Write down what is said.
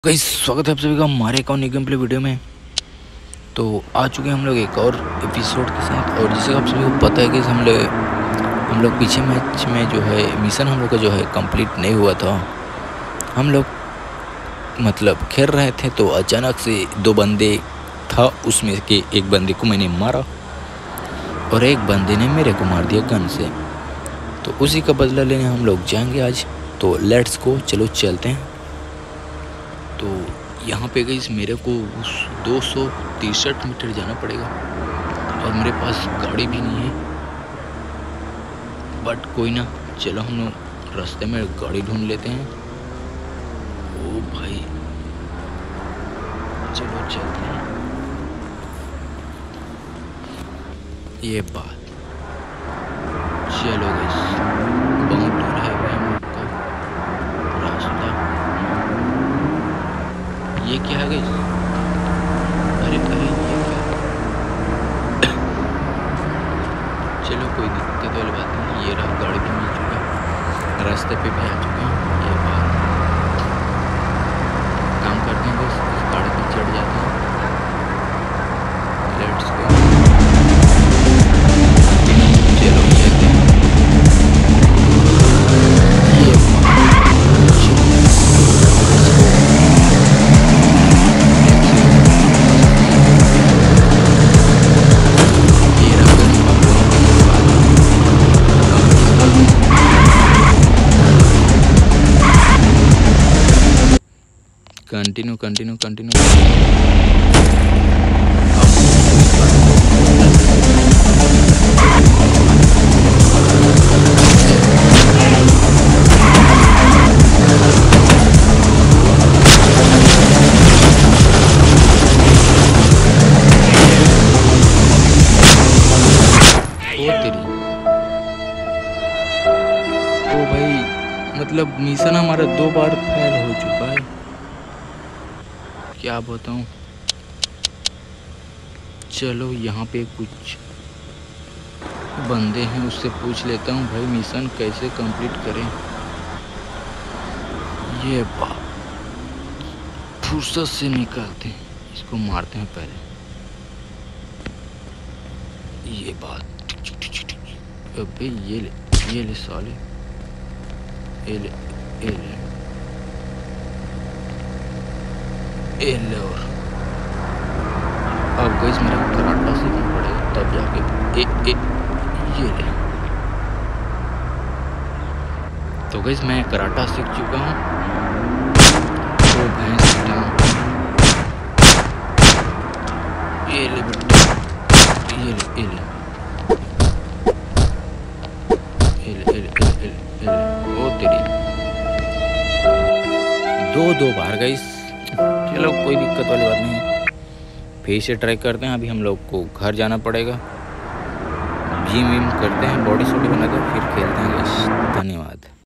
Guys स्वागत है आप सभी का हमारे एक और न्यू गेम प्ले वीडियो में। तो आ चुके हैं हम लोग एक और एपिसोड के साथ। और जैसे आप सभी को पता है कि हम लोग पीछे मैच में जो है मिशन हम लोग का जो है कंप्लीट नहीं हुआ था। हम लोग मतलब खेल रहे थे तो अचानक से दो बंदे था, उसमें के एक बंदे को मैंने मारा और एक बंदे ने मेरे को मार दिया गन से। तो उसी का बदला लेने हम लोग जाएंगे आज। तो लेट्स गो, चलो चलते हैं। तो यहाँ पे गई मेरे को 263 मीटर जाना पड़ेगा और मेरे पास गाड़ी भी नहीं है, बट कोई ना, चलो हम लोग रास्ते में गाड़ी ढूंढ लेते हैं। ओ भाई चलो चलते हैं। ये बात चलो गई, बहुत दूर है भाई हम लोग का रास्ता। ये क्या है गई? अरे अरे ये क्या? चलो कोई दिक्कत वाली बात नहीं, ये रहा, गाड़ी भी मिल चुका, रास्ते पे भी आ चुका हूँ। ये बात काम करते हैं, बस इस गाड़ी पे चढ़ जाते हैं। लेट्स गो, चलो चलते हैं। ये कंटिन्यू कंटिन्यू कंटिन्यू। ओ भाई, मतलब मिशन हमारा 2 बार फेल हो चुका है, क्या बताऊं। चलो यहाँ पे कुछ बंदे हैं, उससे पूछ लेता हूँ भाई मिशन कैसे कंप्लीट करें। ये बात फुर्सत से निकालते हैं, इसको मारते हैं पहले। ये बात, अबे ये ले साले, ये ले और अब गैस मेरा कराटा सीखना पड़ेगा, तब जाके ये ले। तो गैस मैं कराटा सीख चुका हूँ। तो भैंस ये ले बेटा, ये ले ओ तेरी, दो बार गैस। चलो कोई दिक्कत वाली बात नहीं है, फिर से ट्राई करते हैं। अभी हम लोग को घर जाना पड़ेगा, जिम विम करते हैं, बॉडी शॉडी बनाकर फिर खेलते हैं। धन्यवाद।